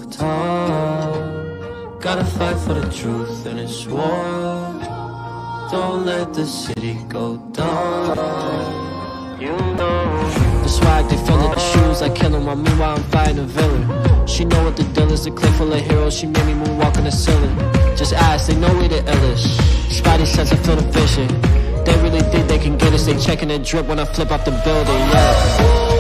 tall. Gotta fight for the truth in this war. Don't let the city go down. You know the swag, they feelin' the shoes, I kill 'em while meanwhile I'm fighting a villain. She know what the deal is, a clip full of heroes. She made me moonwalk on the ceiling. Just ask, they know we the illest. Spidey sense, I feel the vision. They really think they can get us. They checking the drip when I flip off the building, yeah.